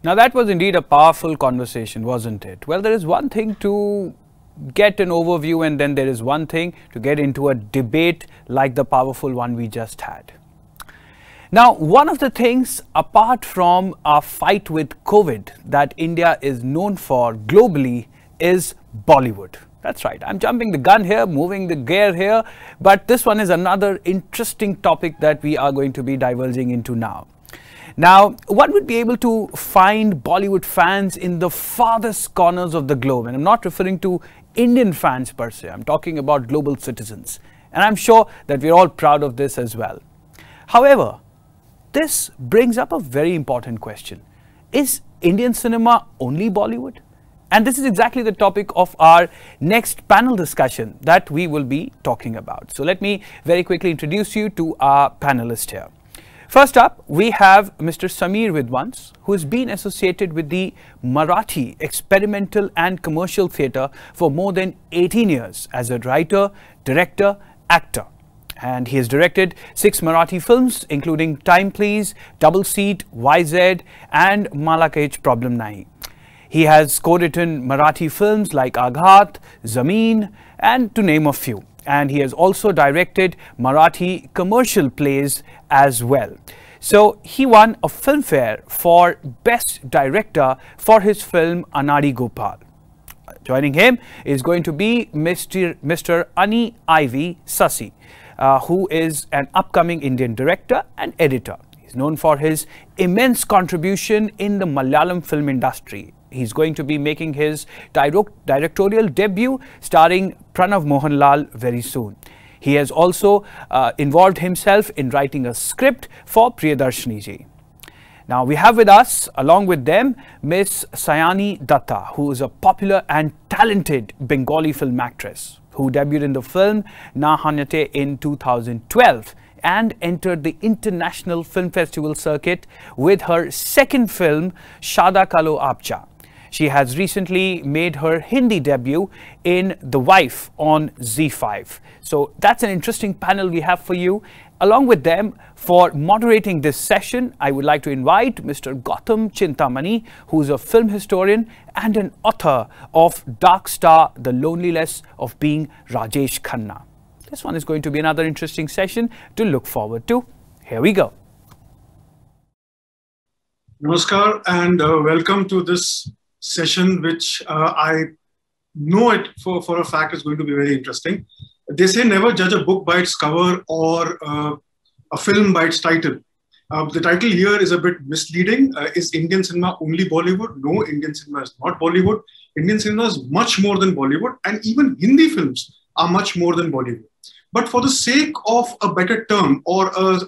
Now that was indeed a powerful conversation, wasn't it? Well, there is one thing to get an overview and then there is one thing to get into a debate like the powerful one we just had. Now, one of the things apart from our fight with COVID that India is known for globally is Bollywood. That's right. I'm jumping the gun here, moving the gear here, but this one is another interesting topic that we are going to be diverging into now. Now, one would be able to find Bollywood fans in the farthest corners of the globe. And I'm not referring to Indian fans per se. I'm talking about global citizens. And I'm sure that we're all proud of this as well. However, this brings up a very important question. Is Indian cinema only Bollywood? And this is exactly the topic of our next panel discussion that we will be talking about. So let me very quickly introduce you to our panelists here. First up, we have Mr. Sameer Vidwans, who has been associated with the Marathi experimental and commercial theatre for more than 18 years as a writer, director, actor. And he has directed 6 Marathi films, including Time Please, Double Seat, YZ, and Malakech Problem Nahi. He has co-written Marathi films like Aghat, Zameen, and to name a few. And he has also directed Marathi commercial plays as well. So he won a Filmfare for Best Director for his film Anadi Gopal. Joining him is going to be Mr. Ani Ivy Sasi, who is an upcoming Indian director and editor. He's known for his immense contribution in the Malayalam film industry. He's going to be making his directorial debut starring Pranav Mohanlal very soon. He has also involved himself in writing a script for Priyadarshini ji. Now we have with us, along with them, Miss Sayani Datta, who is a popular and talented Bengali film actress who debuted in the film Na Hanyate in 2012 and entered the International Film Festival circuit with her second film Shada Kalo Apcha. She has recently made her Hindi debut in The Wife on ZEE5. So that's an interesting panel we have for you. Along with them, for moderating this session, I would like to invite Mr. Gautam Chintamani, who is a film historian and an author of Dark Star, The Loneliness of Being Rajesh Khanna. This one is going to be another interesting session to look forward to. Here we go. Namaskar and welcome to this session, which I know it for a fact is going to be very interesting. They say never judge a book by its cover or a film by its title. The title here is a bit misleading. Is Indian cinema only Bollywood? No, Indian cinema is not Bollywood. Indian cinema is much more than Bollywood, and even Hindi films are much more than Bollywood. But for the sake of a better term or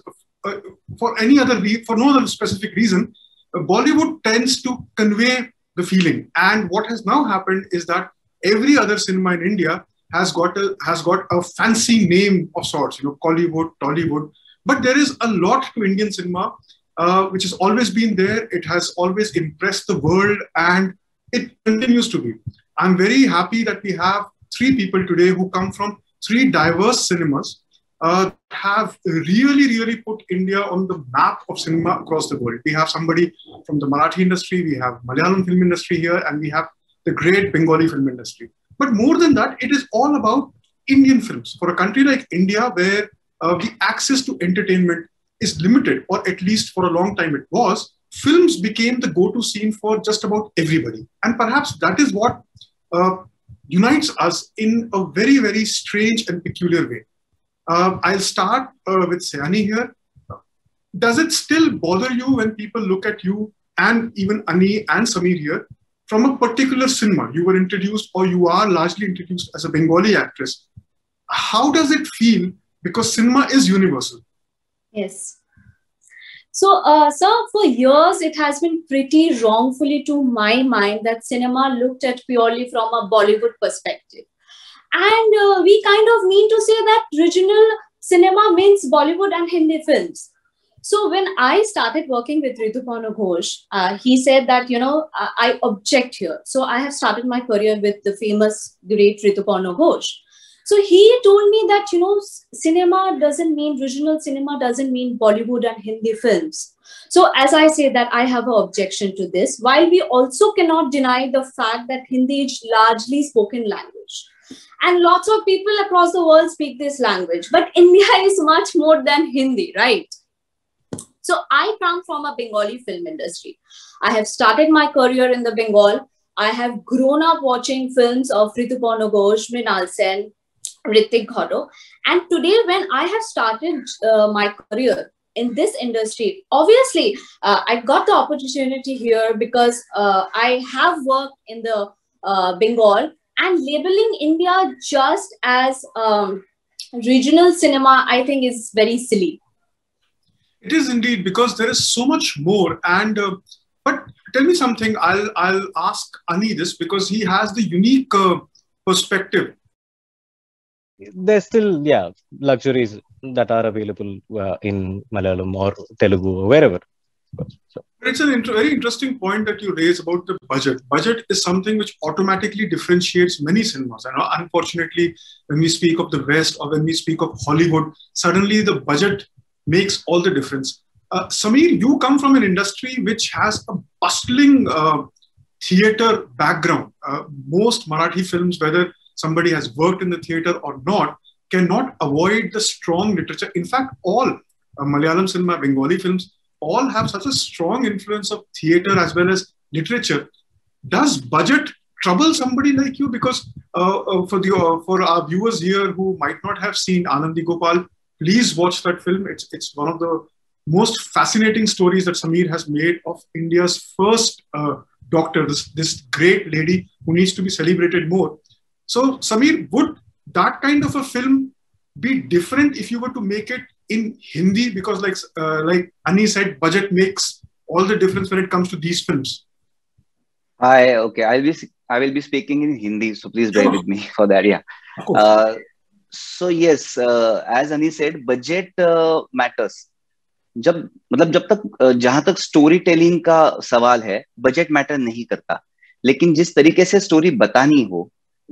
for no other specific reason, Bollywood tends to convey the feeling. And what has now happened is that every other cinema in India has got a fancy name of sorts, Collywood, Tollywood. But there is a lot to Indian cinema, which has always been there. It has always impressed the world, and it continues to be. I'm very happy that we have 3 people today who come from 3 diverse cinemas, have really put India on the map of cinema across the world. We have somebody from the Marathi industry, we have Malayalam film industry here, and we have the great Bengali film industry. But more than that, it is all about Indian films. For a country like India, where the access to entertainment is limited, or at least for a long time it was, films became the go-to scene for just about everybody. And perhaps that is what unites us in a very strange and peculiar way. I'll start with Sayani here. Does it still bother you when people look at you, and even Ani and Sameer here, from a particular cinema? You were introduced, or you are largely introduced as a Bengali actress. How does it feel? Because cinema is universal. Yes. So, sir, for years, it has been pretty wrongfully to my mind that cinema looked at purely from a Bollywood perspective. And we kind of mean to say that regional cinema means Bollywood and Hindi films. So when I started working with Rituparna Ghosh, he said that, I object here. So I have started my career with the famous, great Rituparna Ghosh. So he told me that, cinema doesn't mean, regional cinema doesn't mean Bollywood and Hindi films. So as I say that I have an objection to this, while we also cannot deny the fact that Hindi is largely spoken language. And lots of people across the world speak this language. But India is much more than Hindi, right? So I come from a Bengali film industry. I have started my career in the Bengal. I have grown up watching films of Rituparna Ghosh, Mrinal Sen, Hrithik Ghotto. And today, when I have started my career in this industry, obviously, I got the opportunity here because I have worked in the Bengal, and labeling India just as regional cinema, I think, is very silly. It is indeed, because there is so much more. And but tell me something. I'll ask Ani this because he has the unique perspective. There's still luxuries that are available in Malayalam or Telugu or wherever. So. It's a very interesting point that you raise about the budget. Budget is something which automatically differentiates many cinemas. And unfortunately, when we speak of the West or when we speak of Hollywood, suddenly the budget makes all the difference. Sameer, you come from an industry which has a bustling theater background. Most Marathi films, whether somebody has worked in the theater or not, cannot avoid the strong literature. In fact, all Malayalam cinema, Bengali films, all have such a strong influence of theater as well as literature. Does budget trouble somebody like you? Because for our viewers here who might not have seen Anandi Gopal, please watch that film. It's one of the most fascinating stories that Sameer has made of India's first doctor, this great lady who needs to be celebrated more. So, Sameer, would that kind of a film be different if you were to make it in Hindi? Because like Ani said, budget makes all the difference when it comes to these films. I will be speaking in Hindi, so please bear with me for that. Yeah. So yes, as Ani said, budget matters. जब तक जहां तक story telling का सवाल है, budget matter नहीं करता, लेकिन जिस तरीके से स्टोरी बतानी हो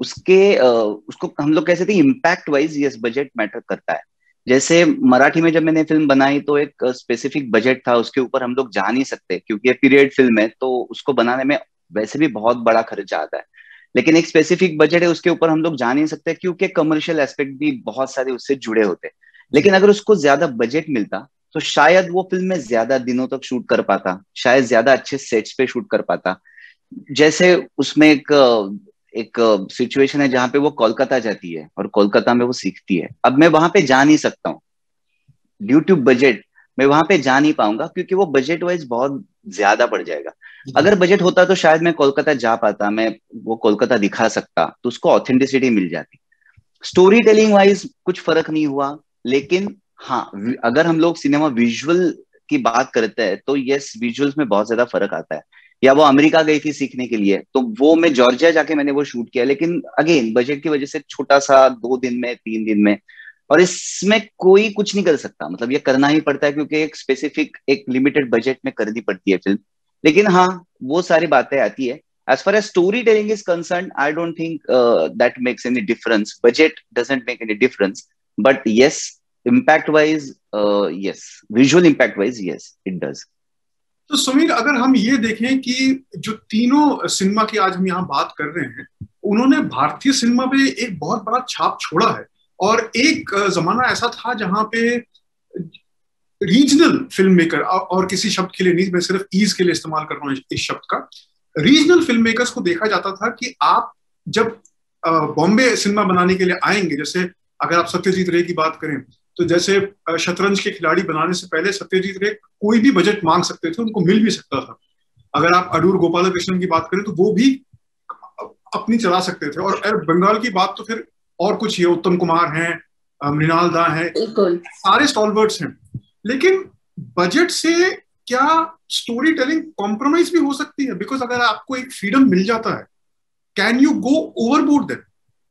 उसको हम लोग कह सकते हैं impact wise yes budget matter करता है. जैसे मराठी में जब मैंने फिल्म बनाई तो एक स्पेसिफिक बजट था, उसके ऊपर हम लोग जा नहीं सकते क्योंकि ये पीरियड फिल्म है, तो उसको बनाने में वैसे भी बहुत बड़ा खर्चा आता है, लेकिन एक स्पेसिफिक बजट है, उसके ऊपर हम लोग जा नहीं सकते क्योंकि कमर्शियल एस्पेक्ट भी बहुत सारे उससे जुड़े होते. लेकिन अगर उसको ज्यादा बजट मिलता तो शायद वो फिल्म में ज्यादा दिनों तक शूट कर पाता, शायद ज्यादा अच्छे सेट्स पे शूट कर पाता. जैसे उसमें एक सिचुएशन है जहां पे वो कोलकाता जाती है और कोलकाता में वो सीखती है. अब मैं वहां पे जा नहीं सकता हूँ ड्यू टू बजट, मैं वहां पे जा नहीं पाऊंगा क्योंकि वो बजट वाइज बहुत ज्यादा पड़ जाएगा. अगर बजट होता तो शायद मैं कोलकाता जा पाता, मैं वो कोलकाता दिखा सकता, तो उसको ऑथेंटिसिटी मिल जाती. स्टोरी टेलिंग वाइज कुछ फर्क नहीं हुआ, लेकिन हाँ, अगर हम लोग सिनेमा विजुअल की बात करते हैं तो यस, विजुअल्स में बहुत ज्यादा फर्क आता है. या वो अमेरिका गई थी सीखने के लिए, तो वो मैं जॉर्जिया जाके मैंने वो शूट किया, लेकिन अगेन बजट की वजह से छोटा सा 2 दिन में 3 दिन में, और इसमें कोई कुछ नहीं कर सकता. मतलब ये करना ही पड़ता है क्योंकि एक स्पेसिफिक एक लिमिटेड बजट में करनी पड़ती है फिल्म. लेकिन हाँ, वो सारी बातें आती है. As far as storytelling is concerned, I don't think that makes any difference. Budget doesn't make any difference. But yes, impact-wise, yes. Visual impact-wise, yes, it does. तो समीर, अगर हम ये देखें कि जो तीनों सिनेमा की आज हम यहाँ बात कर रहे हैं, उन्होंने भारतीय सिनेमा पे एक बहुत बड़ा छाप छोड़ा है. और एक जमाना ऐसा था जहाँ पे रीजनल फिल्म मेकर, और किसी शब्द के लिए नहीं, मैं सिर्फ ईज के लिए इस्तेमाल कर रहा हूँ इस शब्द का, रीजनल फिल्म मेकर्स को देखा जाता था कि आप जब बॉम्बे सिनेमा बनाने के लिए आएंगे, जैसे अगर आप सत्यजीत रे की बात करें तो जैसे शतरंज के खिलाड़ी बनाने से पहले सत्यजीत रे कोई भी बजट मांग सकते थे, उनको मिल भी सकता था. अगर आप अडूर गोपालकृष्णन की बात करें तो वो भी अपनी चला सकते थे. और बंगाल की बात तो फिर और कुछ ही, उत्तम कुमार हैं, मृणाल दा हैं, सारे स्टॉलवर्ड्स हैं. लेकिन बजट से क्या स्टोरी टेलिंग कॉम्प्रोमाइज भी हो सकती है? बिकॉज अगर आपको एक फ्रीडम मिल जाता है, can you go overboard then?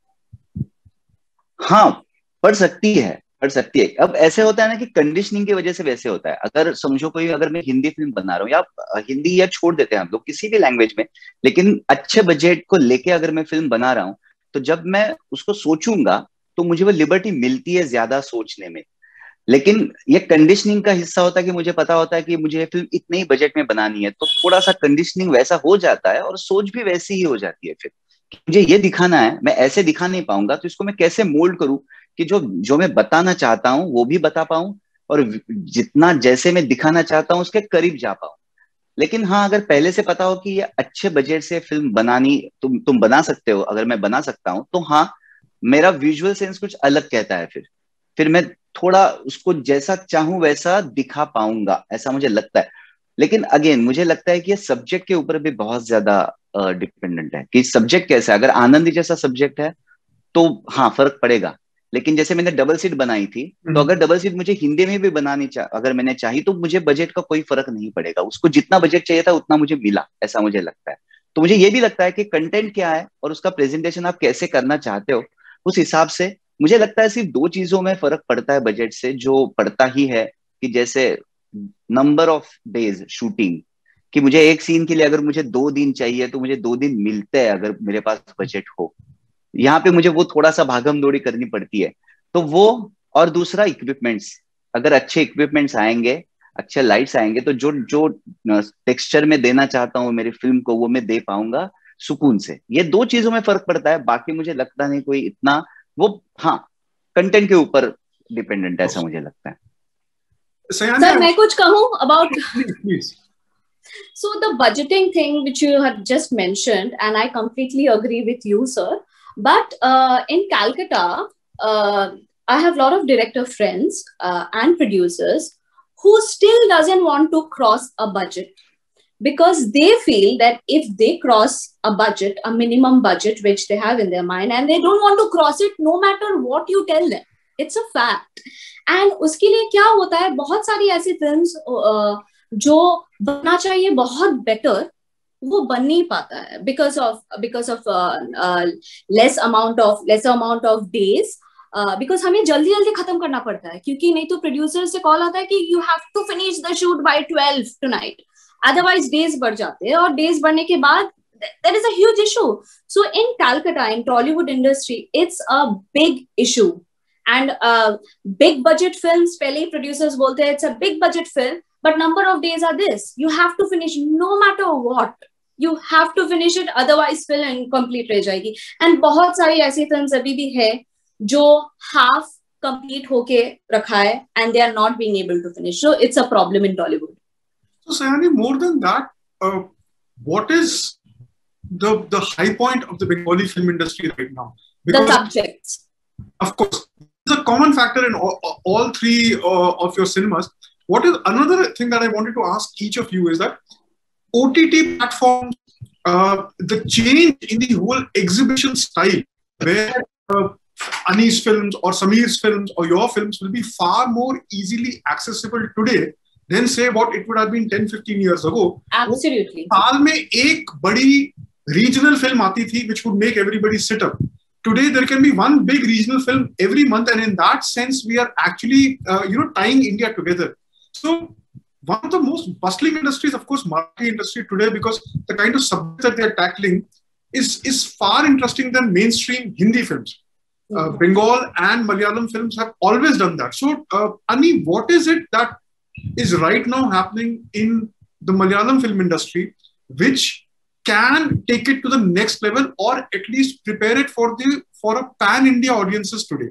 हाँ, पढ़ सकती है. अब ऐसे होता है ना कि कंडीशनिंग की वजह से वैसे होता है. अगर समझो कोई, अगर मैं हिंदी फिल्म बना रहा हूँ, या हिंदी या छोड़ देते हैं हम लोग किसी भी लैंग्वेज में, लेकिन अच्छे बजट को लेके अगर मैं फिल्म बना रहा हूँ, तो जब मैं उसको सोचूंगा तो मुझे वो लिबर्टी मिलती है ज्यादा सोचने में। लेकिन ये कंडीशनिंग का हिस्सा होता है कि मुझे पता होता है कि मुझे ये फिल्म इतने ही बजट में बनानी है, तो थोड़ा सा कंडीशनिंग वैसा हो जाता है और सोच भी वैसी ही हो जाती है फिर कि मुझे ये दिखाना है, मैं ऐसे दिखा नहीं पाऊंगा, तो इसको मैं कैसे मोल्ड करूं कि जो जो मैं बताना चाहता हूँ वो भी बता पाऊं और जितना जैसे मैं दिखाना चाहता हूँ उसके करीब जा पाऊं। लेकिन हाँ, अगर पहले से पता हो कि ये अच्छे बजट से फिल्म बनानी तुम बना सकते हो, अगर मैं बना सकता हूँ, तो हाँ, मेरा विजुअल सेंस कुछ अलग कहता है। फिर मैं थोड़ा उसको जैसा चाहूं वैसा दिखा पाऊंगा, ऐसा मुझे लगता है। लेकिन अगेन मुझे लगता है कि ये सब्जेक्ट के ऊपर भी बहुत ज्यादा डिपेंडेंट है कि सब्जेक्ट कैसा है। अगर आनंदी जैसा सब्जेक्ट है तो हाँ फर्क पड़ेगा। लेकिन जैसे मैंने डबल सीट बनाई थी, तो अगर डबल सीट मुझे हिंदी में भी बनानी अगर मैंने चाही, तो मुझे बजट का कोई फर्क नहीं पड़ेगा। उसको जितना बजट चाहिए था उतना मुझे मिला, ऐसा मुझे लगता है। तो मुझे ये भी लगता है कि कंटेंट क्या है और उसका प्रेजेंटेशन आप कैसे करना चाहते हो, उस हिसाब से मुझे लगता है सिर्फ दो चीजों में फर्क पड़ता है बजट से, जो पड़ता ही है कि जैसे नंबर ऑफ डेज शूटिंग, कि मुझे एक सीन के लिए अगर मुझे 2 दिन चाहिए तो मुझे 2 दिन मिलते हैं अगर मेरे पास बजट हो। यहाँ पे मुझे वो थोड़ा सा भागम दौड़ी करनी पड़ती है, तो वो। और दूसरा इक्विपमेंट्स, अगर अच्छे इक्विपमेंट्स आएंगे, अच्छे लाइट्स आएंगे, तो जो जो टेक्सचर में देना चाहता हूँ मेरी फिल्म को वो मैं दे पाऊंगा सुकून से। ये दो चीजों में फर्क पड़ता है, बाकी मुझे लगता नहीं कोई इतना वो। हाँ, कंटेंट के ऊपर डिपेंडेंट है, ऐसा मुझे लगता है। सर मैं कुछ कहूँ about please. So the budgeting thing which you had just mentioned, and I completely agree with you, sir. But in Calcutta, I have a lot of director friends and producers who still doesn't want to cross a budget, because they feel that if they cross a budget, a minimum budget which they have in their mind, and they don't want to cross it no matter what you tell them. It's a fact. And उसके लिए क्या होता है, बहुत सारी ऐसी films जो बनना चाहिए बहुत बेटर, वो बन नहीं पाता है because of less amount of days, because हमें जल्दी जल्दी खत्म करना पड़ता है, क्योंकि नहीं तो प्रोड्यूसर से कॉल आता है कि you have to finish the shoot by 12 tonight, otherwise days बढ़ जाते हैं, और days बढ़ने के बाद there is a huge issue. So in Calcutta, in Tollywood industry, it's a big issue. And big budget films, पहले ही producers बोलते हैं it's a big budget film, but number of days are this. You have to finish no matter what. You have to finish it, otherwise film incomplete रह जाएगी. And बहुत सारी ऐसी films अभी भी है जो half complete होके रखा है, and they are not being able to finish. So it's a problem in Tollywood. So Sayani, more than that, what is the high point of the Bengali film industry right now? Because the subjects. Of course, it's a common factor in all three of your cinemas. What is another thing that I wanted to ask each of you is that OTT platforms, the change in the whole exhibition style, where Ani's films or Sameer's films or your films will be far more easily accessible today than say what it would have been 10-15 years ago. Absolutely. साल में एक बड़ी regional film आती थी which would make everybody sit up. Today there can be one big regional film every month, and in that sense we are actually tying India together. So one of the most bustling industries, of course, Marathi industry today, because the kind of subject that they are tackling is far interesting than mainstream Hindi films. Bengal and Malayalam films have always done that. So Ani, what is it that is right now happening in the Malayalam film industry which can take it to the next level, or at least prepare it for a pan-India audiences today?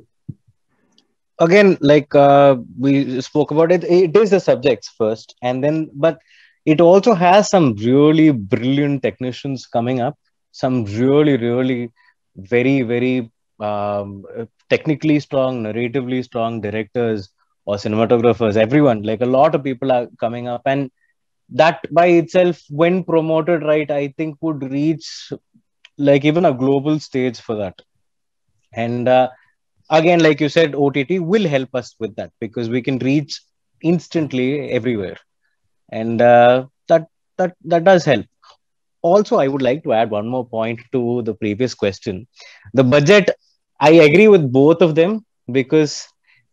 Again, like we spoke about it, it is the subjects first, and then, but it also has some really brilliant technicians coming up, some really, really very, very technically strong, narratively strong directors or cinematographers, everyone, like a lot of people are coming up, and that by itself, when promoted right, I think would reach like even a global stage for that. And again, like you said, OTT will help us with that because we can reach instantly everywhere, and that does help. Also, I would like to add one more point to the previous question. The budget, I agree with both of them, because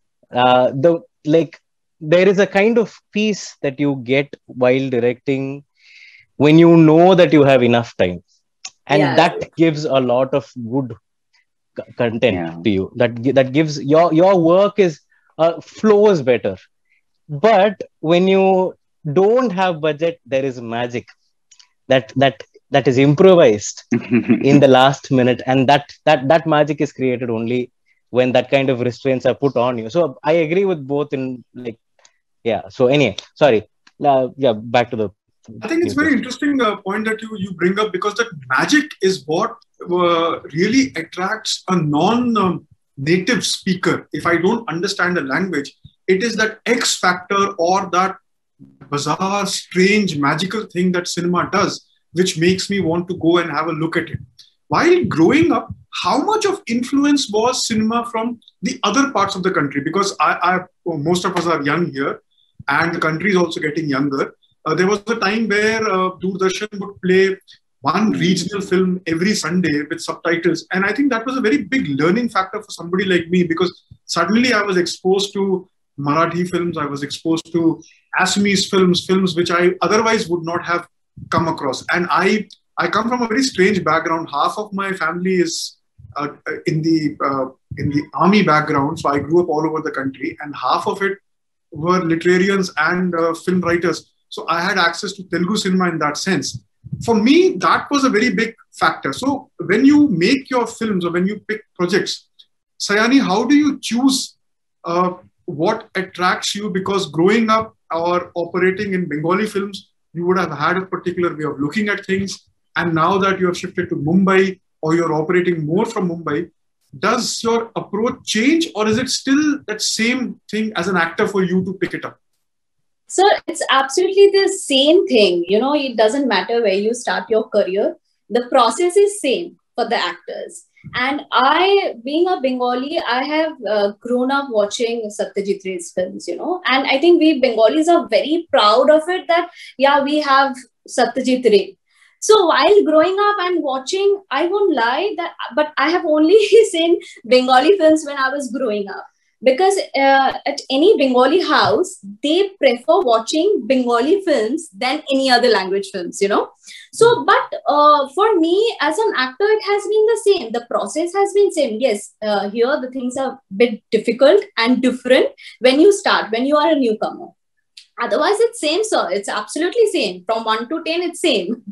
there is a kind of peace that you get while directing when you know that you have enough time, and that gives a lot of good content to you, that gives your work is flows better. But when you don't have budget, there is magic that is improvised in the last minute, and that magic is created only when that kind of restraints are put on you. So I agree with both in like, yeah. So anyway, sorry. Yeah, back to the. I think it's very interesting point that you bring up, because that magic is what really attracts a non-native speaker. If I don't understand the language, it is that X factor or that bizarre, strange, magical thing that cinema does, which makes me want to go and have a look at it. While growing up, how much of influence was cinema from the other parts of the country? Because most of us are young here, and the country is also getting younger. There was a time where Doordarshan would play one regional film every Sunday with subtitles. And I think that was a very big learning factor for somebody like me, because suddenly I was exposed to Marathi films, I was exposed to Assamese films which I otherwise would not have come across. And I come from a very strange background. Half of my family is in the army background, so I grew up all over the country, and half of it were literarians and film writers. So I had access to Telugu cinema in that sense. For me, that was a very big factor. So when you make your films or when you pick projects, Sayani, how do you choose what attracts you? Because growing up or operating in Bengali films, you would have had a particular way of looking at things. And now that you have shifted to Mumbai, or you're operating more from Mumbai, does your approach change, or is it still that same thing as an actor for you to pick it up? So it's absolutely the same thing. You know, it doesn't matter where you start your career. The process is same for the actors. And I, being a Bengali, I have grown up watching Satyajit Ray's films, you know, and I think we Bengalis are very proud of it that, yeah, we have Satyajit Ray. So while growing up and watching, I won't lie that, but I have only seen Bengali films when I was growing up. Because at any Bengali house, they prefer watching Bengali films than any other language films, you know. So, but for me as an actor, it has been the same. The process has been same. Yes, here the things are a bit difficult and different when you start, when you are a newcomer. Otherwise, it's same, sir. It's absolutely same. From 1 to 10, it's same.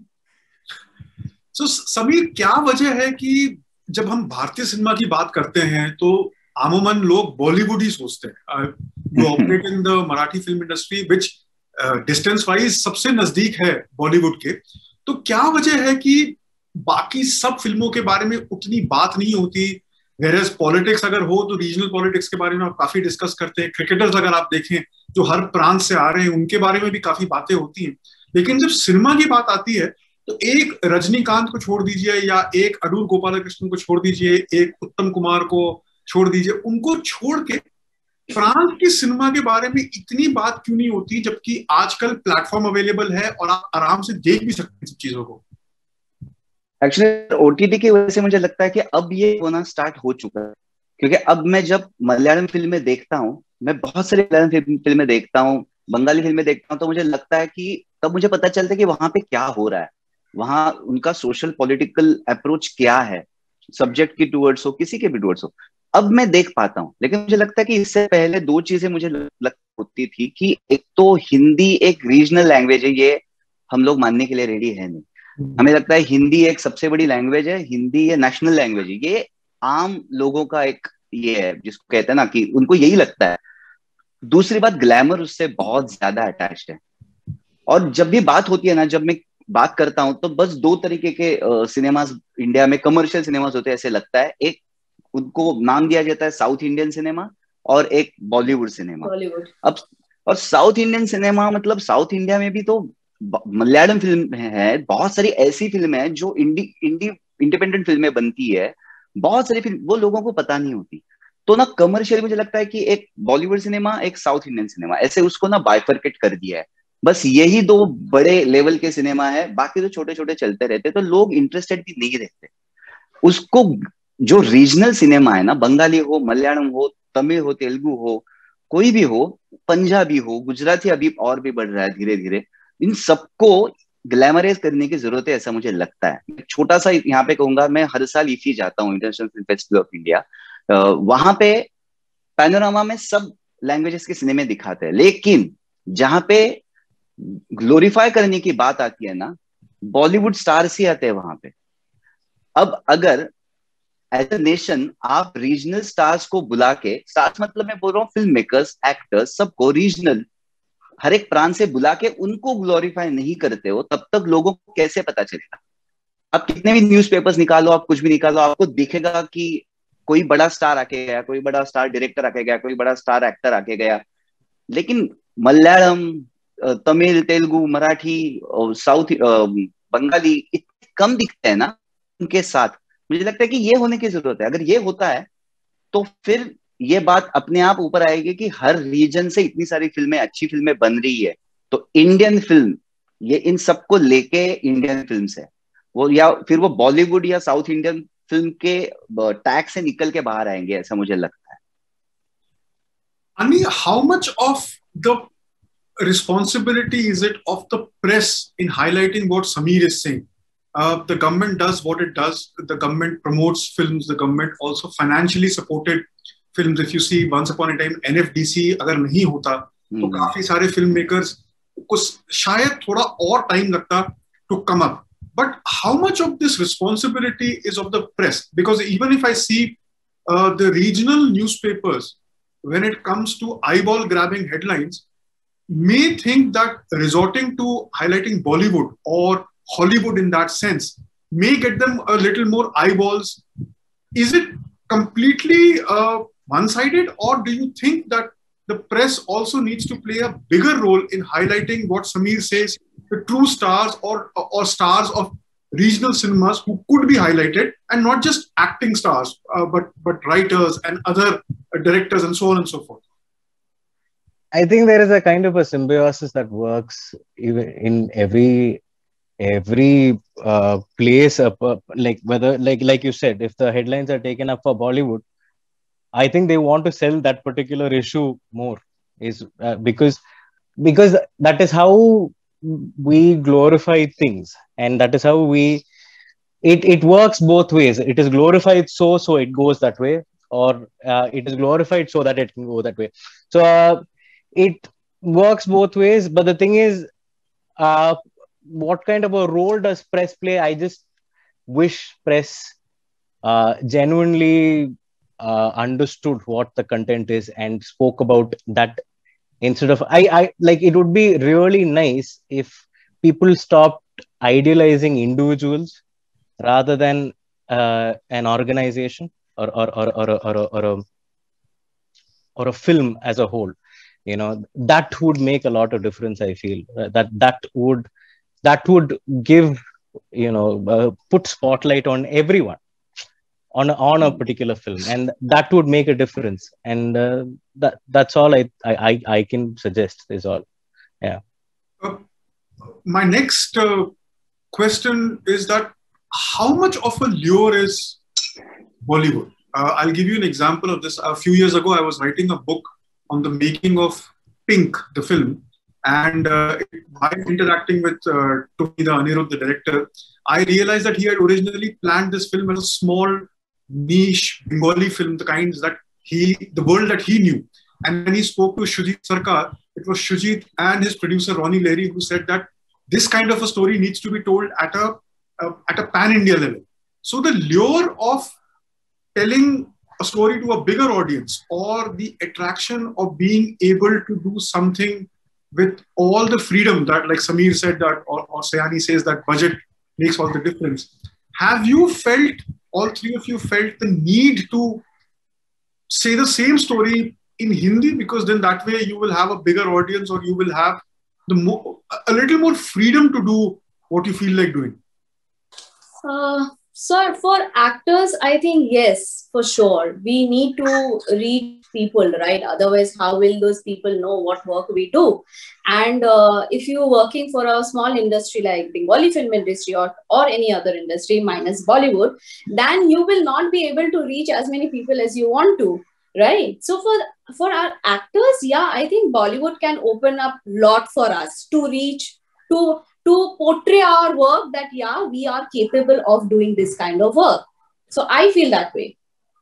So, Sameer, क्या वजह है कि जब हम भारतीय cinema की बात करते हैं तो आमूमन लोग बॉलीवुड ही सोचते हैं? You operate in the Marathi film industry, which distance wise सबसे नजदीक है बॉलीवुड के. तो क्या वजह है कि बाकी सब फिल्मों के बारे में उतनी बात नहीं होती? Whereas पॉलिटिक्स अगर हो तो रीजनल पॉलिटिक्स के बारे में आप काफी डिस्कस करते हैं. क्रिकेटर्स अगर आप देखें जो हर प्रांत से आ रहे हैं, उनके बारे में भी काफी बातें होती हैं. लेकिन जब सिनेमा की बात आती है तो एक रजनीकांत को छोड़ दीजिए, या एक अडूर गोपालकृष्णन को छोड़ दीजिए, एक उत्तम कुमार को छोड़ दीजिए, उनको छोड़ के फ्रांस की सिनेमा के बारे में इतनी बात क्यों नहीं होती, जबकि आजकल प्लेटफॉर्म अवेलेबल है और आप आराम से देख भी सकते हैं सब चीजों को? एक्चुअली ओटीटी की वजह से मुझे लगता है कि अब ये होना स्टार्ट हो चुका है, क्योंकि अब मैं जब मलयालम फिल्में देखता हूँ, मैं बहुत सारी मलयालम फिल्में देखता हूँ, बंगाली फिल्में देखता हूँ, तो मुझे लगता है कि तब मुझे पता चलता है कि वहां पे क्या हो रहा है, वहां उनका सोशल पॉलिटिकल अप्रोच क्या है, सब्जेक्ट की टूवर्ड्स हो, किसी के भी टूवर्ड्स हो. अब मैं देख पाता हूँ. लेकिन मुझे लगता है कि इससे पहले दो चीजें मुझे होती थी कि एक तो हिंदी एक रीजनल लैंग्वेज है, ये हम लोग मानने के लिए रेडी है नहीं. हमें लगता है हिंदी एक सबसे बड़ी लैंग्वेज है, हिंदी ये नेशनल लैंग्वेज है, ये आम लोगों का एक ये है जिसको कहते हैं ना कि उनको यही लगता है. दूसरी बात, ग्लैमर उससे बहुत ज्यादा अटैच्ड है. और जब भी बात होती है ना, जब मैं बात करता हूं तो बस दो तरीके के सिनेमास इंडिया में कमर्शियल सिनेमास होते हैं ऐसे लगता है. एक उनको नाम दिया जाता है साउथ इंडियन सिनेमा, और एक बॉलीवुड सिनेमा. अब और साउथ इंडियन सिनेमा मतलब साउथ इंडिया में भी तो मलयालम फिल्म है, बहुत सारी ऐसी फिल्में हैं जो इंडिपेंडेंट फिल्में बनती है, बहुत सारी फिल्म वो लोगों को पता नहीं होती. तो ना कमर्शियल मुझे लगता है कि एक बॉलीवुड सिनेमा, एक साउथ इंडियन सिनेमा, ऐसे उसको ना बाइफरकेट कर दिया है. बस यही दो बड़े लेवल के सिनेमा है, बाकी तो छोटे छोटे चलते रहते, तो लोग इंटरेस्टेड भी नहीं रहते. उसको जो रीजनल सिनेमा है ना, बंगाली हो, मलयालम हो, तमिल हो, तेलुगु हो, कोई भी हो, पंजाबी हो, गुजराती अभी और भी बढ़ रहा है धीरे धीरे, इन सबको ग्लैमराइज करने की जरूरत है, ऐसा मुझे लगता है। छोटा सा यहाँ पे कहूंगा, मैं हर साल इफी जाता हूँ, international film festival of India. वहां पे पैनोरामा में सब लैंग्वेजेस के सिनेमे दिखाते हैं, लेकिन जहां पे ग्लोरीफाई करने की बात आती है ना, बॉलीवुड स्टार्स ही आते हैं वहां पे। अब अगर एज अ नेशन आप रीजनल स्टार्स को बुला के, स्टार्स मतलब मैं बोल रहा हूँ फिल्म मेकर्स, एक्टर्स, सबको रीजनल हर एक प्रांत से बुला के उनको ग्लोरीफाई नहीं करते हो, तब तक लोगों को कैसे पता चलेगा? आप कितने भी न्यूज़पेपर्स निकालो, आप कुछ भी निकालो, आपको दिखेगा कि कोई बड़ा स्टार आके गया, कोई बड़ा स्टार डायरेक्टर आके गया, कोई बड़ा स्टार एक्टर आके गया, लेकिन मलयालम, तमिल, तेलुगु, मराठी, साउथ, बंगाली इतने कम दिखते हैं ना उनके साथ। मुझे लगता है कि ये होने की जरूरत है। अगर ये होता है तो फिर ये बात अपने आप ऊपर आएगी कि हर रीजन से इतनी सारी फिल्में, अच्छी फिल्में बन रही है, तो इंडियन फिल्म ये इन सबको लेके इंडियन फिल्म्स है वो, या फिर वो बॉलीवुड या साउथ इंडियन फिल्म के टैग से निकल के बाहर आएंगे, ऐसा मुझे लगता है। Ani, how much of the responsibility is it of the press in highlighting what Sameer is saying? The government does what it does. The government promotes films. The government also financially supported films. If you see, once upon a time, NFDC अगर नहीं होता तो काफी सारे film makers को शायद थोड़ा और टाइम लगता to come up. But how much of this responsibility is of the press? Because even if I see the regional newspapers, when it comes to eyeball grabbing headlines, may think that resorting to highlighting Bollywood or Hollywood in that sense may get them a little more eyeballs. Is it completely one-sided, or do you think that the press also needs to play a bigger role in highlighting what Sameer says, the true stars or stars of regional cinemas who could be highlighted, and not just acting stars, but writers and other directors and so on and so forth? I think there is a kind of a symbiosis that works even in every place, like whether like you said, if the headlines are taken up for Bollywood, I think they want to sell that particular issue more, is because that is how we glorify things, and that is how it works both ways. It is glorified so it goes that way, or it is glorified so that it can go that way. So it works both ways. But the thing is, what kind of a role does press play? I just wish press genuinely understood what the content is and spoke about that, instead of I like, it would be really nice if people stopped idealizing individuals rather than an organization or a film as a whole. You know, that would make a lot of difference. I feel that would give, you know, put spotlight on everyone on a particular film, and that would make a difference. And that's all I can suggest is all. Yeah. My next question is that how much of a lure is Bollywood? I'll give you an example of this. A few years ago, I was writing a book on the making of Pink, the film. And by interacting with Tumida Anirudh, the director, I realized that he had originally planned this film as a small, niche Bengali film, the kinds that the world that he knew. And when he spoke to Shujit Sarkar, it was Shujit and his producer Ronnie Leary who said that this kind of a story needs to be told at a pan-India level. So the lure of telling a story to a bigger audience, or the attraction of being able to do something with all the freedom that, like Sameer said, that or Sayani says, that budget makes all the difference. Have you felt, all three of you felt the need to say the same story in Hindi, because then that way you will have a bigger audience, or you will have a little more freedom to do what you feel like doing? So for actors, I think yes, for sure. We need to reach people, right? Otherwise, how will those people know what work we do? And if you're working for a small industry like Bengali film industry or any other industry minus Bollywood, then you will not be able to reach as many people as you want to, right? So for our actors, yeah, I think Bollywood can open up a lot for us to reach, to to portray our work that yeah, we are capable of doing this kind of work. So I feel that way.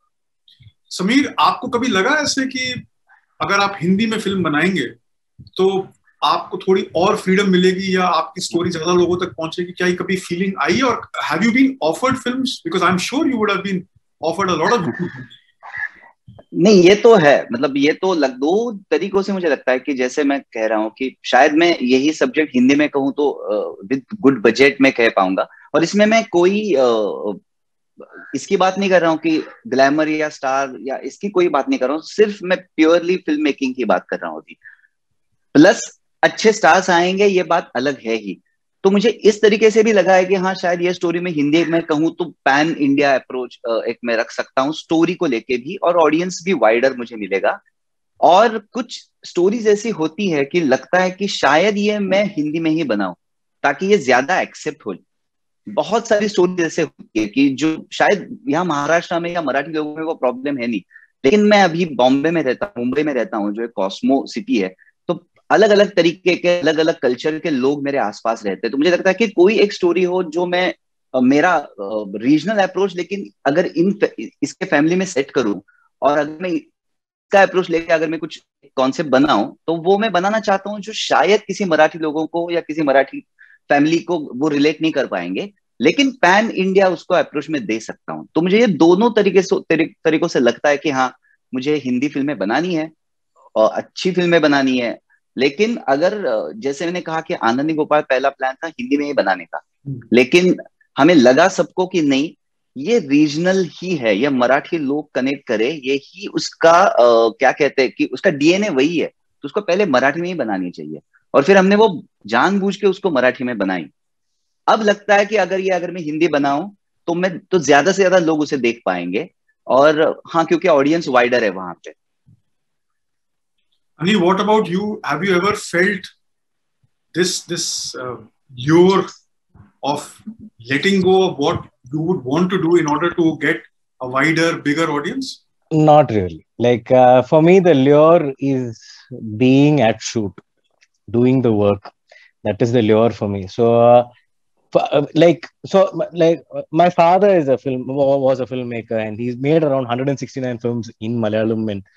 Sameer, आपको कभी लगा ऐसे कि अगर आप हिंदी में film बनाएंगे तो आपको थोड़ी और फ्रीडम मिलेगी या आपकी स्टोरी ज्यादा लोगों तक पहुंचेगी? क्या ये कभी फीलिंग आई? और have you been offered films? Because I am sure you would have been offered a lot of. नहीं, ये तो है, मतलब ये तो दो तरीकों से मुझे लगता है कि जैसे मैं कह रहा हूँ कि शायद मैं यही सब्जेक्ट हिंदी में कहूँ तो विद गुड बजट में कह पाऊंगा, और इसमें मैं कोई इसकी बात नहीं कर रहा हूँ कि ग्लैमर या स्टार या इसकी कोई बात नहीं कर रहा हूँ, सिर्फ मैं प्योरली फिल्म मेकिंग की बात कर रहा हूँ अभी। प्लस अच्छे स्टार्स आएंगे, ये बात अलग है ही। तो मुझे इस तरीके से भी लगा है कि हाँ, शायद ये स्टोरी में हिंदी में कहूँ तो पैन इंडिया अप्रोच एक मैं रख सकता हूँ स्टोरी को लेके भी, और ऑडियंस भी वाइडर मुझे मिलेगा। और कुछ स्टोरीज ऐसी होती है कि लगता है कि शायद ये मैं हिंदी में ही बनाऊं ताकि ये ज्यादा एक्सेप्ट हो। बहुत सारी स्टोरीज ऐसे होती है कि जो शायद यहाँ महाराष्ट्र में या मराठी लोगों में वो प्रॉब्लम है नहीं, लेकिन मैं अभी बॉम्बे में रहता हूँ, मुंबई में रहता हूँ, जो एक कॉस्मो सिटी है, तो अलग अलग तरीके के अलग अलग कल्चर के लोग मेरे आसपास रहते हैं। तो मुझे लगता है कि कोई एक स्टोरी हो जो मैं मेरा रीजनल अप्रोच, लेकिन अगर इसके फैमिली में सेट करूं और अगर मैं इसका अप्रोच लेके अगर मैं कुछ कॉन्सेप्ट बनाऊं, तो वो मैं बनाना चाहता हूं जो शायद किसी मराठी लोगों को या किसी मराठी फैमिली को वो रिलेट नहीं कर पाएंगे, लेकिन पैन इंडिया उसको अप्रोच में दे सकता हूं। तो मुझे ये दोनों तरीकों से लगता है कि हाँ, मुझे हिंदी फिल्में बनानी है और अच्छी फिल्में बनानी है। लेकिन अगर जैसे मैंने कहा कि आनंदी गोपाल पहला प्लान था हिंदी में ही बनाने का, लेकिन हमें लगा सबको कि नहीं, ये रीजनल ही है, ये मराठी लोग कनेक्ट करे, ये ही उसका क्या कहते हैं कि उसका डीएनए वही है, तो उसको पहले मराठी में ही बनानी चाहिए। और फिर हमने वो जानबूझ के उसको मराठी में बनाई। अब लगता है कि अगर मैं हिंदी बनाऊं तो ज्यादा से ज्यादा लोग उसे देख पाएंगे, और हाँ, क्योंकि ऑडियंस वाइडर है वहां पे। Ani, what about you? Have you ever felt this lure of letting go of what you would want to do in order to get a wider, bigger audience? Not really. Like for me, the lure is being at shoot, doing the work. That is the lure for me. So, my father was a filmmaker, and he's made around 169 films in Malayalam and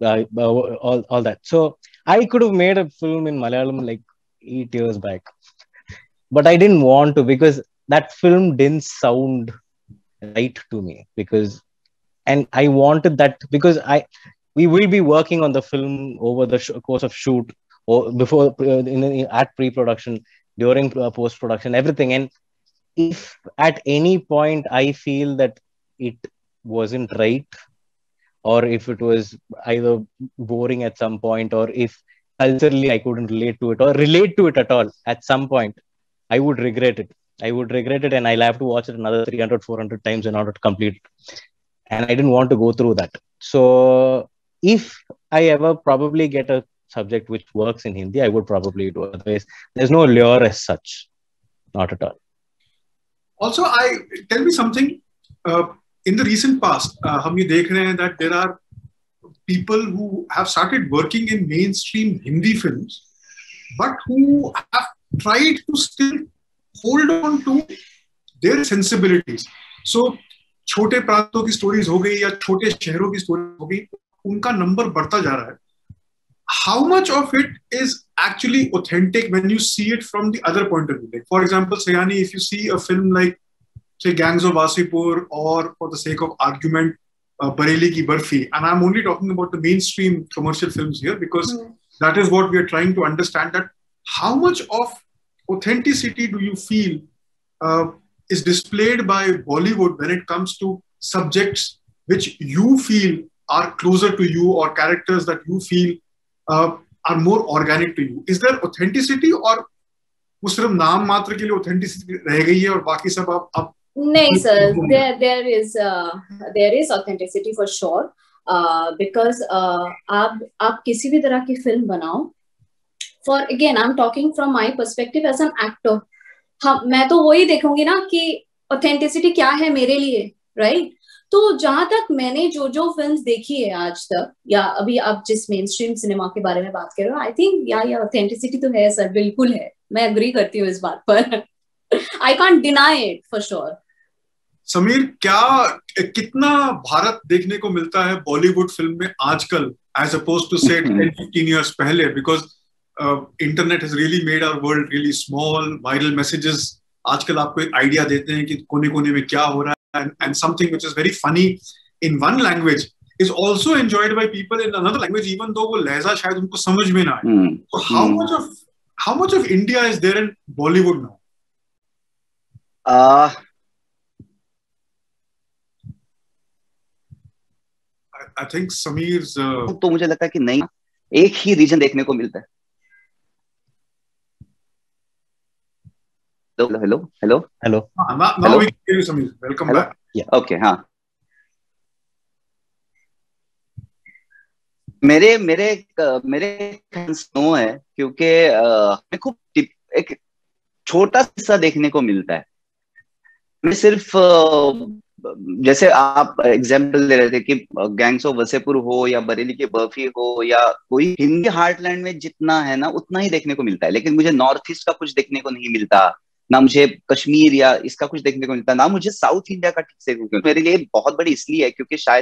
all that. So I could have made a film in Malayalam like 8 years back, but I didn't want to because that film didn't sound right to me. And I wanted that because we will be working on the film over the course of shoot, or before at pre-production, during post-production, everything. And if at any point I feel that it wasn't right, or if it was either boring at some point, or if culturally I couldn't relate to it or relate to it at all at some point, I would regret it. And I'll have to watch it another 300, 400 times in order to complete it. And I didn't want to go through that. So if I ever probably get a subject which works in Hindi, I would probably do it. Otherwise, there's no lure as such. Not at all. Also, tell me something. In the recent past, हम ये देख रहे हैं that there are people who have started working in mainstream Hindi films, but who have tried to still hold on to their sensibilities. So, छोटे प्रांतों की stories हो गई या छोटे शहरों की स्टोरी हो गई, उनका नंबर बढ़ता जा रहा है. How much of it is actually authentic when you see it from the other point of view? Like, for example, Sayani, if you see a film like, say, Gangs of Wasipur, or for the sake of argument, Bareilly Ki Barfi, and I'm only talking about the mainstream commercial films here because that is what we are trying to understand, that how much of authenticity do you feel is displayed by Bollywood when it comes to subjects which you feel are closer to you, or characters that you feel are more organic to you? Is there authenticity, or वो सिर्फ नाम मात्र के लिए authenticity रह गई है और बाकी सब आप नहीं sir, there is authenticity for sure, because आप किसी भी तरह की फिल्म बनाओ, for again I'm talking from my perspective as an actor, मैं तो वही देखूंगी ना कि authenticity क्या है मेरे लिए, right? तो जहां तक मैंने जो फिल्म्स देखी है आज तक, या अभी आप जिस मेन स्ट्रीम सिनेमा के बारे में बात कर रहे हो, आई थिंक या ऑथेंटिसिटी तो है सर, बिल्कुल है, मैं अग्री करती हूँ इस बात पर। I can't deny it for sure. Sameer, कितना भारत देखने को मिलता है बॉलीवुड फिल्म में आजकल एज अपोज टू से 10-15 years पहले? Because internet has really made our world really small. Viral messages आजकल आपको एक आइडिया देते हैं कि कोने कोने में क्या हो रहा है, and something which is very funny in one language is also enjoyed by people in another language, even though वो लहजा शायद उनको समझ में ना आए. So how much of India is there in Bollywood now? I think Sameer's तो मुझे लगता है कि नहीं, एक ही रीजन देखने को मिलता है. Hello. Now we can hear you, Sameer. Welcome back. Yeah. Okay. हाँ. मेरे नो है, क्योंकि हमें खूब एक छोटा हिस्सा देखने को मिलता है. मैं सिर्फ जैसे आप एग्जाम्पल दे रहे थे कि गैंग्स ऑफ वसेपुर हो या बरेली की बर्फी हो या कोई, हिंदी हार्टलैंड में जितना है ना उतना ही देखने को मिलता है. लेकिन मुझे नॉर्थ ईस्ट का कुछ देखने को नहीं मिलता, ना मुझे कश्मीर या इसका कुछ देखने को मिलता, ना मुझे साउथ इंडिया का ठीक से. मेरे लिए बहुत बड़ी इसलिए है क्योंकि शायद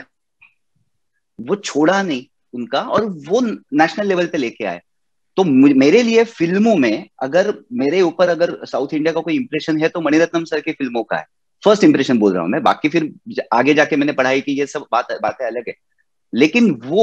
वो छोड़ा नहीं उनका और वो नेशनल लेवल पे लेके आए. तो मेरे लिए फिल्मों में अगर मेरे ऊपर अगर साउथ इंडिया का कोई इंप्रेशन है तो मणिरत्नम सर की फिल्मों का है. फर्स्ट इंप्रेशन बोल रहा हूं मैं, बाकी फिर आगे जाके मैंने पढ़ाई की, ये सब बातें अलग है. लेकिन वो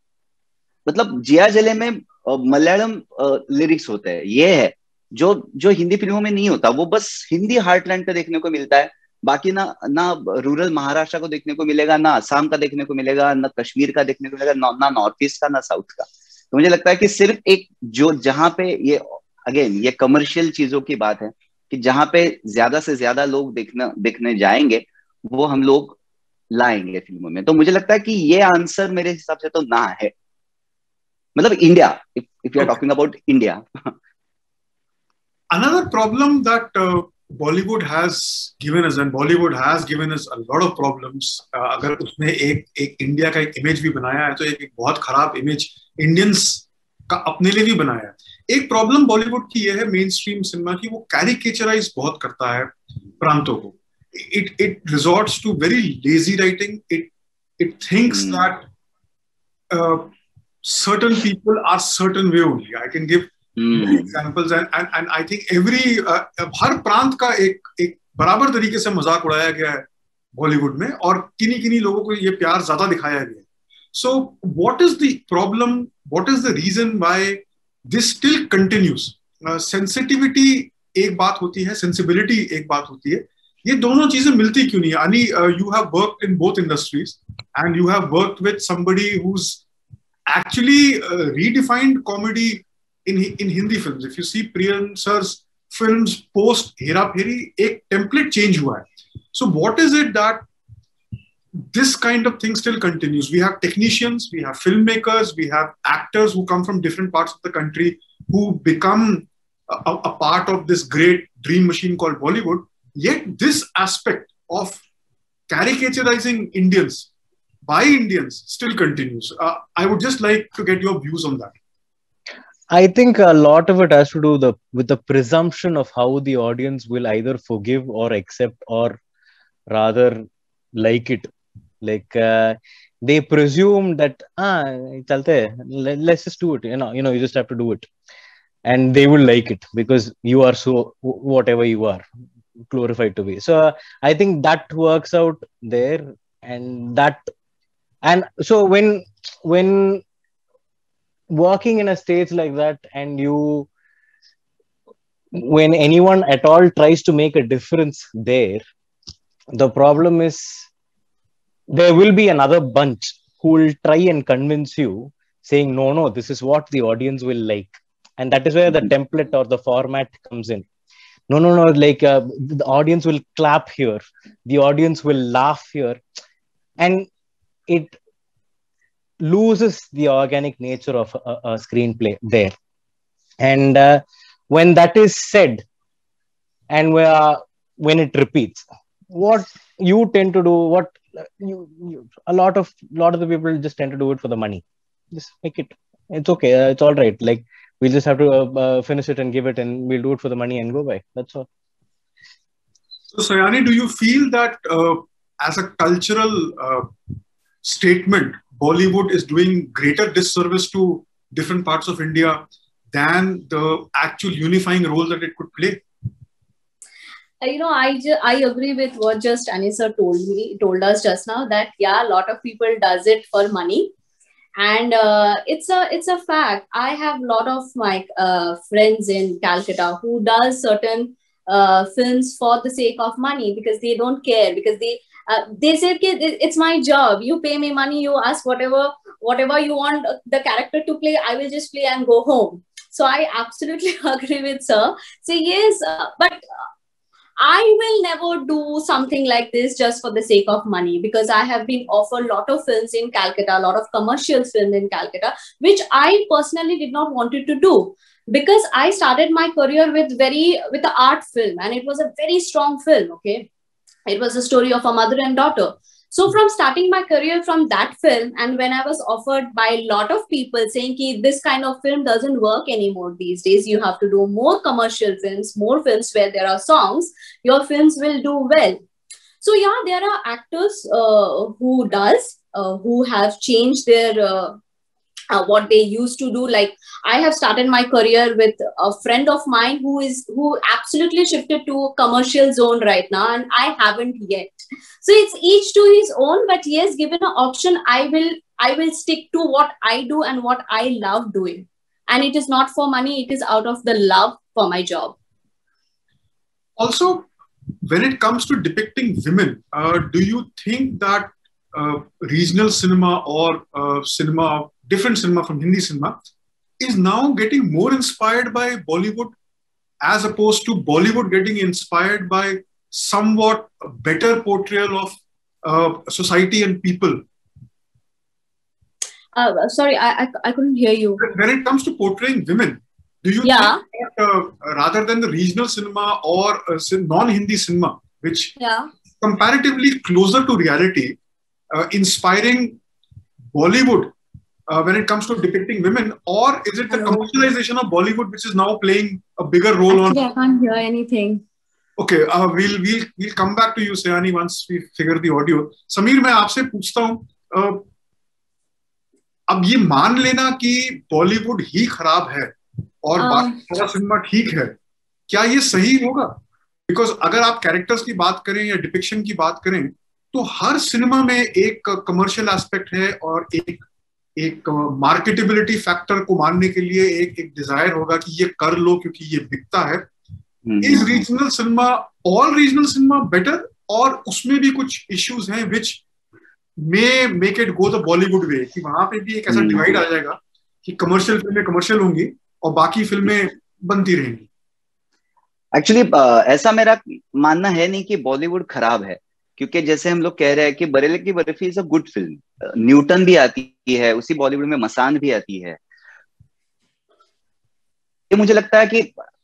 मतलब जिया जले में मलयालम लिरिक्स होते हैं, ये है जो हिंदी फिल्मों में नहीं होता. वो बस हिंदी हार्टलैंड पे देखने को मिलता है. बाकी ना रूरल महाराष्ट्र को देखने को मिलेगा, ना असम का देखने को मिलेगा, ना कश्मीर का देखने को मिलेगा, ना नॉर्थ ईस्ट का, ना साउथ का. तो मुझे लगता है कि सिर्फ एक जो जहां पे ये अगेन ये कमर्शियल चीजों की बात है कि जहां पे ज्यादा से ज्यादा लोग देखने जाएंगे वो हम लोग लाएंगे फिल्मों में. तो मुझे लगता है कि ये आंसर मेरे हिसाब से तो ना है. मतलब India, if you are talking about India. Another problem that Bollywood has given us, and Bollywood has given us a lot of problems. अगर उसने एक इंडिया का एक इमेज भी बनाया है तो एक बहुत खराब इमेज इंडियंस का अपने लिए भी बनाया है. एक प्रॉब्लम बॉलीवुड की यह है मेन स्ट्रीम सिनेमा की, वो कैरिकेचराइज बहुत करता है प्रांतों को. It resorts to very lazy writing. It thinks that certain people are certain way only. I can give examples and I think हर प्रांत का एक बराबर तरीके से मजाक उड़ाया गया है बॉलीवुड में, और किन्हीं लोगों को ये प्यार ज्यादा दिखाया गया है. So what is the problem? What is the reason why this still continues? Sensitivity एक बात होती है, sensibility एक बात होती है. ये दोनों चीजें मिलती क्यों नहीं? Ani, you have worked in both industries and you have worked with somebody who's actually redefined comedy in Hindi films. If you see Priyan sir's films post Hera Pheri, एक template change हुआ है. So what is it that this kind of thing still continues? We have technicians, we have filmmakers, we have actors who come from different parts of the country who become a part of this great dream machine called Bollywood. Yet this aspect of caricaturizing Indians by Indians still continues. I would just like to get your views on that. I think a lot of it has to do with the presumption of how the audience will either forgive or accept or rather like it. Like they presume that chalte, let's just do it. You just have to do it, and they will like it because you are so whatever you are glorified to be. So I think that works out there, and so when working in a stage like that, and when anyone at all tries to make a difference there, the problem is there will be another bunch who will try and convince you saying no, this is what the audience will like. And that is where the template or the format comes in. No, like the audience will clap here, the audience will laugh here, and it loses the organic nature of a screenplay there. And when that is said, and when it repeats, what you tend to do, what a lot of the people just tend to do it for the money. Just make it. It's okay. It's all right. Like, we'll just have to finish it and give it, and we'll do it for the money and go by. That's all. So, Sayani, do you feel that as a cultural statement, Bollywood is doing greater disservice to different parts of India than the actual unifying role that it could play? I agree with what just Anisa told us just now, that yeah, a lot of people does it for money, and it's a fact. I have a lot of my friends in Calcutta who does certain films for the sake of money, because they don't care, because they said, it's my job, you pay me money, you ask whatever you want the character to play, I will just play and go home. So I absolutely agree with sir. So yes, but I will never do something like this just for the sake of money, because I have been offered a lot of films in Calcutta, a lot of commercial films in Calcutta, which I personally did not wanted to do, because I started my career with the art film, and it was a very strong film. Okay, it was a story of a mother and daughter. So from starting my career from that film, and when I was offered by a lot of people saying ki this kind of film doesn't work anymore these days, you have to do more commercial films, more films where there are songs, your films will do well. So yeah, there are actors who have changed their what they used to do. Like, I have started my career with a friend of mine who absolutely shifted to a commercial zone right now, and I haven't yet. So it's each to his own, but yes, given an option, I will stick to what I do and what I love doing. And it is not for money, it is out of the love for my job. Also, when it comes to depicting women, do you think that regional cinema or different cinema from Hindi cinema is now getting more inspired by Bollywood, as opposed to Bollywood getting inspired by somewhat better portrayal of society and people? Sorry, I couldn't hear you. When it comes to portraying women, do you think that rather than the regional cinema or non-Hindi cinema, which comparatively closer to reality, inspiring Bollywood when it comes to depicting women, or is it the commercialization of Bollywood which is now playing a bigger role? Actually, I can't hear anything. Okay, we'll come back to you, Sayani, once we figure the audio. Sameer, मैं आपसे पूछता हूँ, अब ये मान लेना कि बॉलीवुड ही खराब है और बाकी सारा सिनेमा ठीक है, क्या ये सही होगा? बिकॉज अगर आप कैरेक्टर्स की बात करें या डिपिक्शन की बात करें, तो हर सिनेमा में एक कमर्शियल एस्पेक्ट है और एक मार्केटेबिलिटी फैक्टर को मानने के लिए एक डिजायर होगा कि ये कर लो क्योंकि ये बिकता है. Is regional cinema, all regional cinema better, और उसमें भी कुछ इश्यूज हैं which may make it go the Bollywood way, कि वहां पे भी एक ऐसा डिवाइड आ जाएगा कि कमर्शियल फिल्में कमर्शियल होंगी और बाकी फिल्में बनती रहेंगी? एक्चुअली ऐसा मेरा मानना है नहीं कि बॉलीवुड खराब है, क्योंकि जैसे हम लोग कह रहे हैं कि Bareilly Ki Barfi is a good film, Newton भी आती है उसी बॉलीवुड में, मसान भी आती है. ये मुझे लगता है कि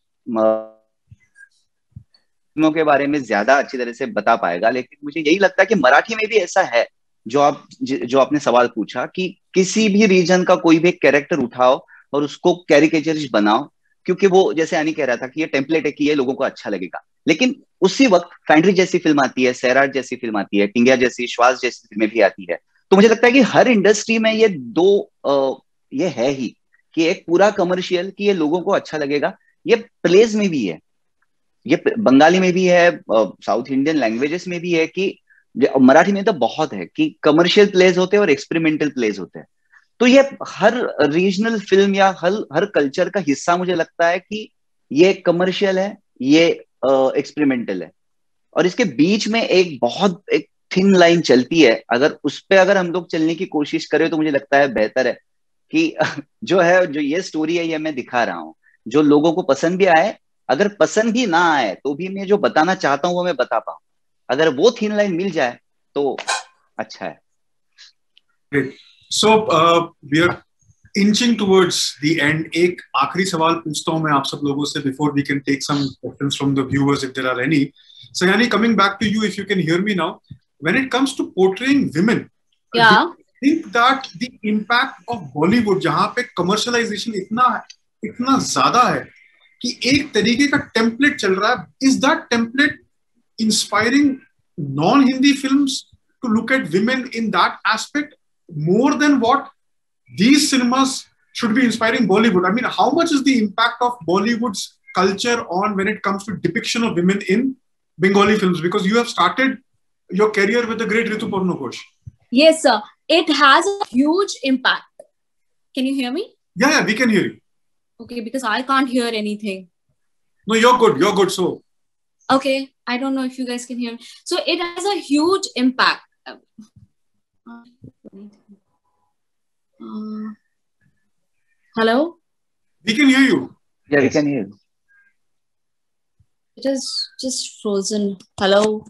फिल्मों के बारे में ज्यादा अच्छी तरह से बता पाएगा, लेकिन मुझे यही लगता है कि मराठी में भी ऐसा है जो आपने सवाल पूछा, कि किसी भी रीजन का कोई भी कैरेक्टर उठाओ और उसको कैरिकेचरिस्ट बनाओ, क्योंकि वो जैसे आनी कह रहा था कि ये टेम्पलेट है कि ये लोगों को अच्छा लगेगा. लेकिन उसी वक्त फैंड्री जैसी फिल्म आती है, सैराट जैसी फिल्म आती है, टिंगिया जैसी, श्वास जैसी फिल्में भी आती है. तो मुझे लगता है कि हर इंडस्ट्री में ये ये है ही कि एक पूरा कमर्शियल कि ये लोगों को अच्छा लगेगा. ये प्लेज में भी है, ये बंगाली में भी है, साउथ इंडियन लैंग्वेजेस में भी है, कि मराठी में तो बहुत है कि कमर्शियल प्लेज होते हैं और एक्सपेरिमेंटल प्लेज होते हैं. तो ये हर रीजनल फिल्म या हर कल्चर का हिस्सा मुझे लगता है कि ये कमर्शियल है, ये एक्सपेरिमेंटल है, और इसके बीच में एक थिन लाइन चलती है. अगर उस पे हम लोग चलने की कोशिश करें तो मुझे लगता है बेहतर है कि जो ये स्टोरी है ये मैं दिखा रहा हूँ, जो लोगों को पसंद भी आए, अगर पसंद भी ना आए तो भी मैं जो बताना चाहता हूँ वो मैं बता पाऊँ. अगर वो थिन लाइन मिल जाए तो अच्छा है. So we are inching towards the end. एक आखिरी सवाल पूछता हूँ मैं आप सब लोगों से before we can take some questions from the viewers if there are any. Sayani, coming back to you, if you can hear me now. when it comes to portraying women, do you think that the impact of Bollywood, जहाँ पे commercialization इतना ज़्यादा है कि एक तरीके का template चल रहा है, is that template inspiring non-Hindi films to look at women in that aspect more than what these cinemas should be inspiring Bollywood? I mean, how much is the impact of Bollywood's culture on when it comes to depiction of women in Bengali films? Because you have started your career with the great Rituparna Ghosh. Yes, sir. It has a huge impact. Can you hear me? Yeah, we can hear you. Okay, because I can't hear anything. No, you're good. You're good. So. Okay, I don't know if you guys can hear me. So it has a huge impact. Hello? We can hear you. Yeah, we can hear you. It is just frozen. Hello?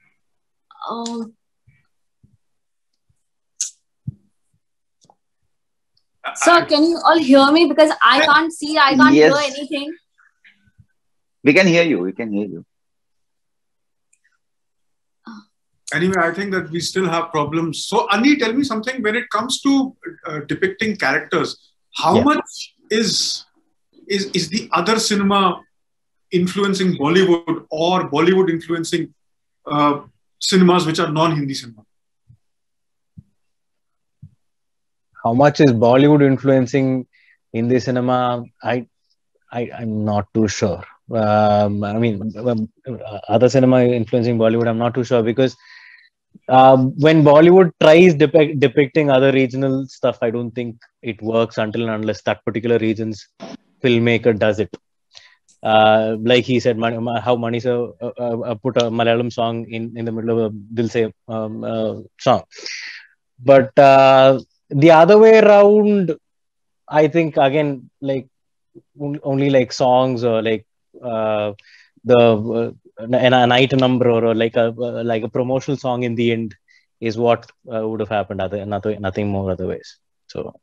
Sir, can you all hear me? Because I can't see, I can't hear anything. We can hear you. We can hear you. Anyway, I think that we still have problems. So, Annie, tell me something. When it comes to depicting characters, how much is the other cinema influencing Bollywood or Bollywood influencing cinemas which are non-Hindi cinema? How much is Bollywood influencing Hindi cinema? I'm not too sure. I mean, other cinema influencing Bollywood, I'm not too sure, because when Bollywood tries depicting other regional stuff, I don't think it works until and unless that particular region's filmmaker does it. Like he said, how Manisha put a Malayalam song in the middle of a Dil Se song. But the other way around, I think, again, like only like songs or like a night number or like a promotional song in the end is what would have happened. Nothing more otherwise. So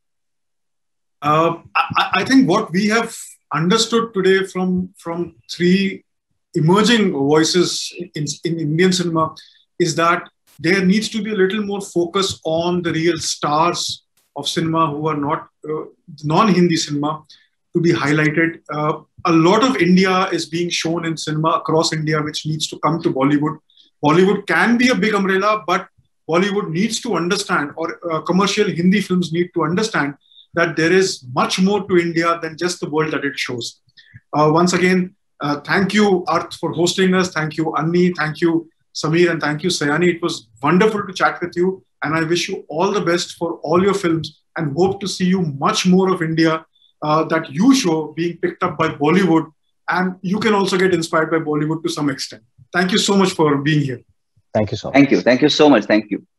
I think what we have understood today from three emerging voices in Indian cinema is that there needs to be a little more focus on the real stars of cinema who are not non-Hindi cinema to be highlighted. A lot of India is being shown in cinema across India, which needs to come to Bollywood. Bollywood can be a big umbrella, but Bollywood needs to understand, or commercial Hindi films need to understand, that there is much more to India than just the world that it shows. Once again, thank you, Arth, for hosting us. Thank you, Annie. Thank you, Samir. And thank you, Sayani. It was wonderful to chat with you. And I wish you all the best for all your films and hope to see you much more of India that you show being picked up by Bollywood. And you can also get inspired by Bollywood to some extent. Thank you so much for being here. Thank you so much. Thank you. Thank you so much. Thank you.